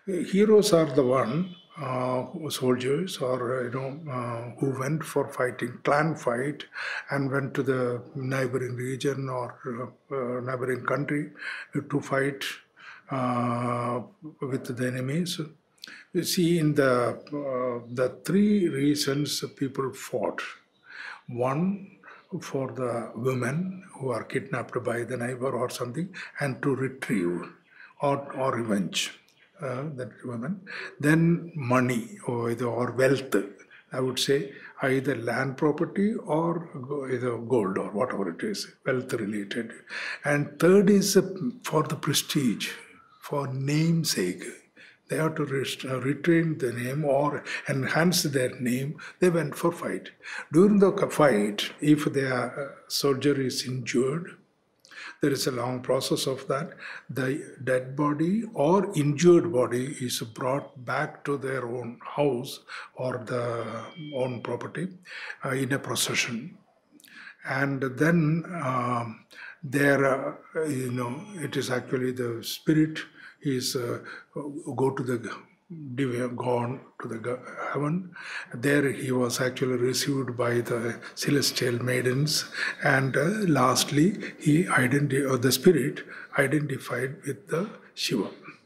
Heroes are the one soldiers or who went for fighting, clan fight, and went to the neighboring region or neighboring country to fight with the enemies. You see, in the three reasons people fought. One, for the women who are kidnapped by the neighbor or something, and to retrieve or revenge that women. Then money or wealth, I would say, either land property or either gold or whatever it is, wealth related. And third is for the prestige, for namesake. They have to retain the name or enhance their name. They went for fight. During the fight, if their soldier is injured, there is a long process of that. The dead body or injured body is brought back to their own house or the own property in a procession. And then it is actually the spirit is gone to the heaven. There he was actually received by the celestial maidens, and lastly the spirit identified with the Shiva.